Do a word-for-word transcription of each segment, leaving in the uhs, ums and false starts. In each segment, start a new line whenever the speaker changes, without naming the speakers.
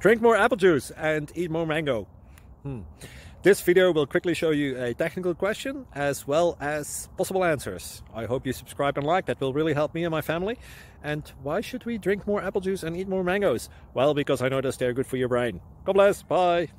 Drink more apple juice and eat more mango. Hmm. This video will quickly show you a technical question as well as possible answers. I hope you subscribe and like, that will really help me and my family. And why should we drink more apple juice and eat more mangoes? Well, because I noticed they're good for your brain. God bless, bye!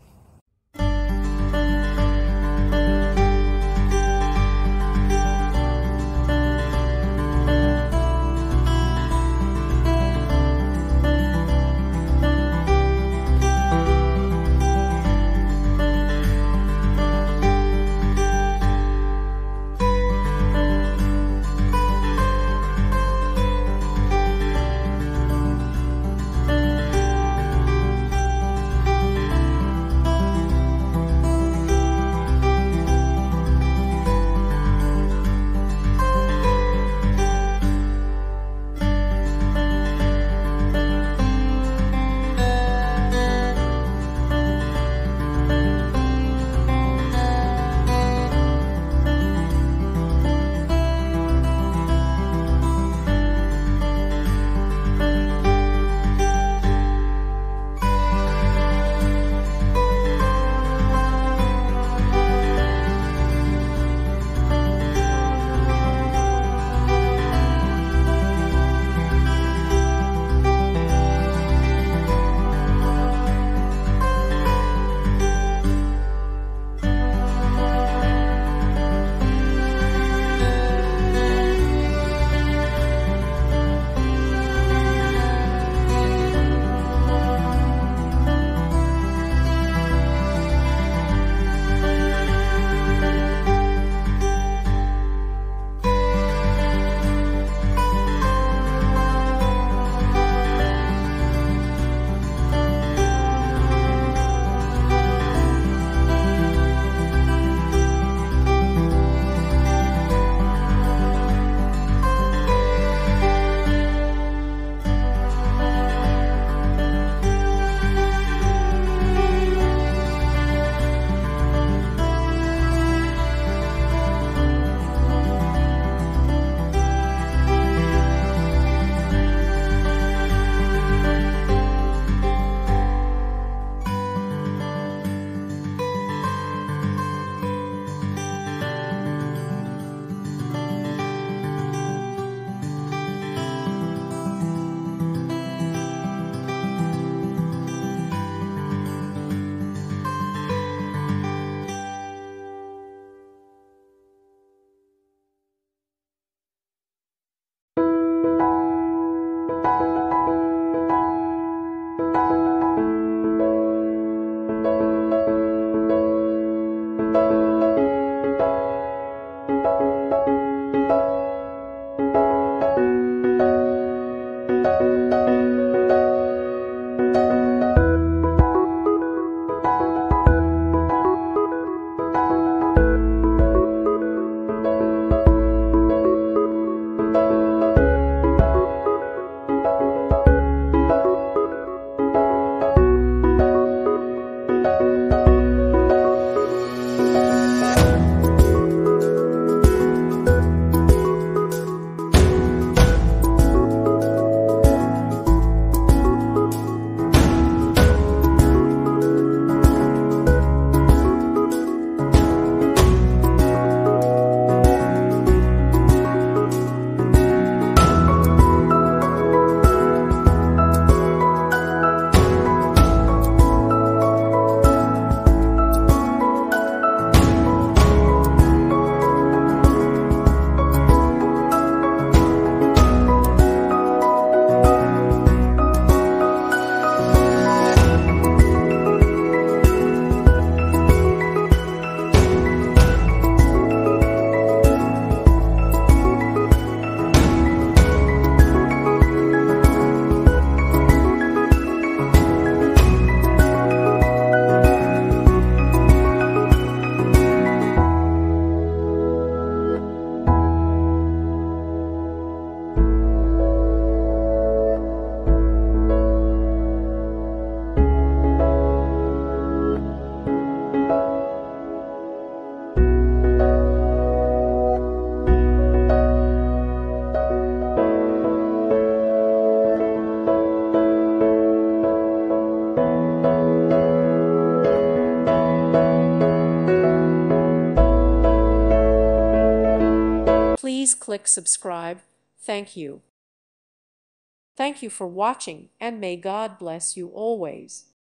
please click subscribe. Thank you. Thank you for watching, and may God bless you always.